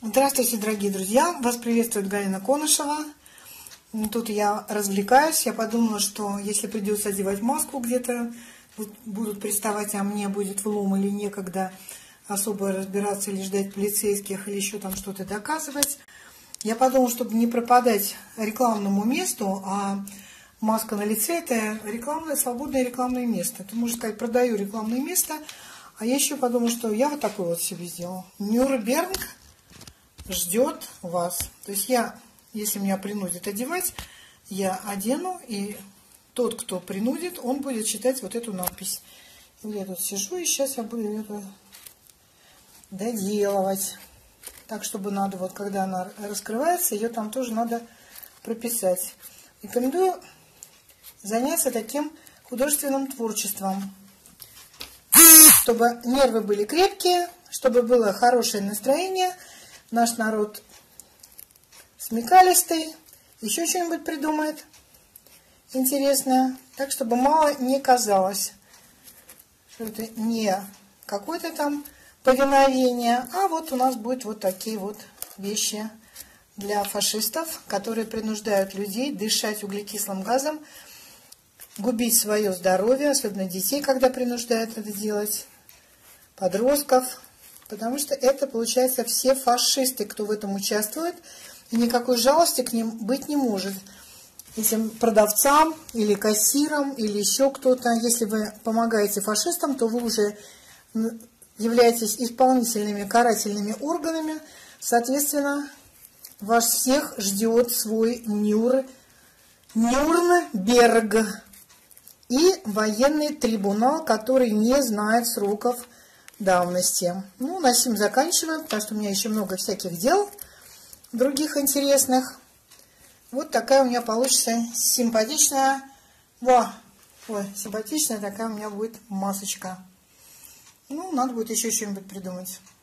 Здравствуйте, дорогие друзья! Вас приветствует Галина Конышева. Тут я развлекаюсь. Я подумала, что если придется одевать маску где-то, будут приставать, а мне будет влом или некогда особо разбираться, или ждать полицейских, или еще там что-то доказывать. Я подумала, чтобы не пропадать рекламному месту, а маска на лице – это рекламное, свободное рекламное место. Ты можешь сказать, продаю рекламное место, а я еще подумала, что я вот такой вот себе сделала. Нюрнберг ждет вас. То есть я, если меня принудят одевать, я одену, и тот, кто принудит, он будет читать вот эту надпись. И я тут сижу, и сейчас я буду это доделывать. Так, чтобы надо, вот когда она раскрывается, ее там тоже надо прописать. Рекомендую заняться таким художественным творчеством, чтобы нервы были крепкие, чтобы было хорошее настроение. Наш народ смекалистый, еще что-нибудь придумает интересное. Так, чтобы мало не казалось, что это не какое-то там повиновение, а вот у нас будут вот такие вот вещи для фашистов, которые принуждают людей дышать углекислым газом, губить свое здоровье, особенно детей, когда принуждают это делать, подростков. Потому что это, получается, все фашисты, кто в этом участвует, и никакой жалости к ним быть не может. Этим продавцам или кассирам, или еще кто-то, если вы помогаете фашистам, то вы уже являетесь исполнительными карательными органами. Соответственно, вас всех ждет свой Нюрнберг и военный трибунал, который не знает сроков давности. Ну, на сим заканчиваем, потому что у меня еще много всяких дел других интересных. Вот такая у меня получится симпатичная, симпатичная такая у меня будет масочка. Ну, надо будет еще что-нибудь придумать.